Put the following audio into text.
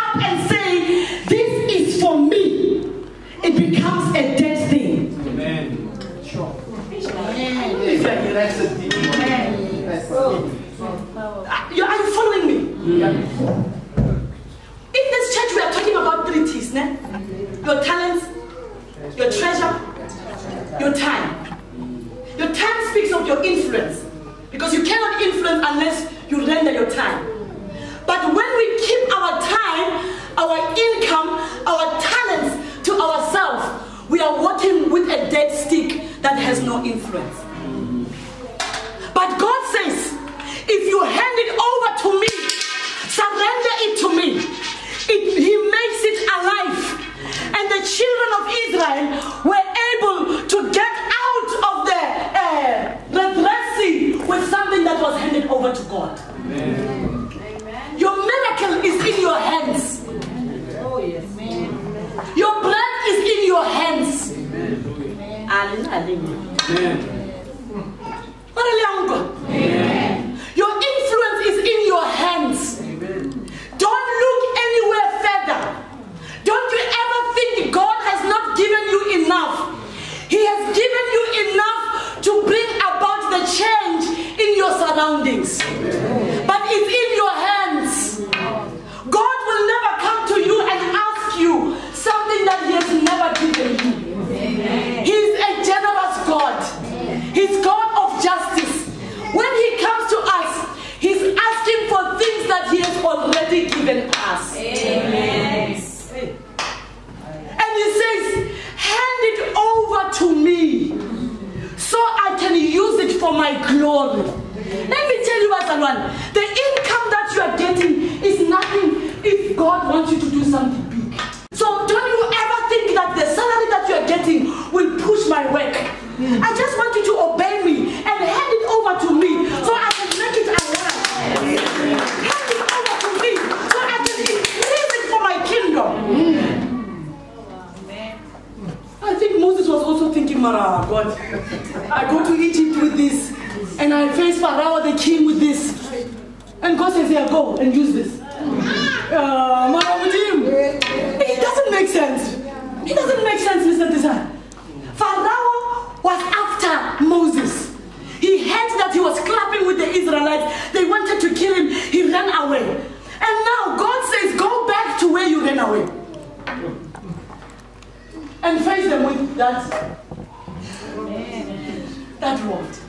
up and say, this is for me, it becomes a dead thing. Amen. Sure. Are you following me? In this church, we are talking about 3 T's. Your talents, your treasure, your time. Your time speaks of your influence, because you cannot influence unless you render your time. But when we keep our time, our income, our talents to ourselves, we are walking with a dead stick that has no influence. But God says, if you hand it over to me, surrender it to me, He makes it alive. And the children of Israel were able to get out of the Red Sea with something that was handed over to God. Amen. Your miracle is in your hands. Oh, yes. Your bread is in your hands. Amen. Amen. Your influence is in your hands. Amen. Don't look anywhere further. Don't you ever think God has not given you enough. He has given you enough to bring about the change in your surroundings. Amen. But it's in your hands. God will never come to you and ask you something that He has never given you. Amen. He is a generous God. He's God of justice. When He comes to us, He's asking for things that He has already given us. Amen. And He says, hand it over to me so I can use it for my glory. Let me tell you, Azalwan, the income that you are getting is nothing if God wants you to do something big. So don't you ever think that the salary that you are getting will push my work. I just want you to obey me and hand it over to me so I can make it alive. Hand it over to me so I can increase it for my kingdom. I think Moses was also thinking, Mara, God, I go to Egypt with this and I face Pharaoh the king with this. And God says, yeah, go and use this. Mara with him. It doesn't make sense. It doesn't make sense, Mr. Design. Pharaoh was after Moses. He heard that he was clapping with the Israelites. They wanted to kill him. He ran away. And now God says, go back to where you ran away. And face them with that rod.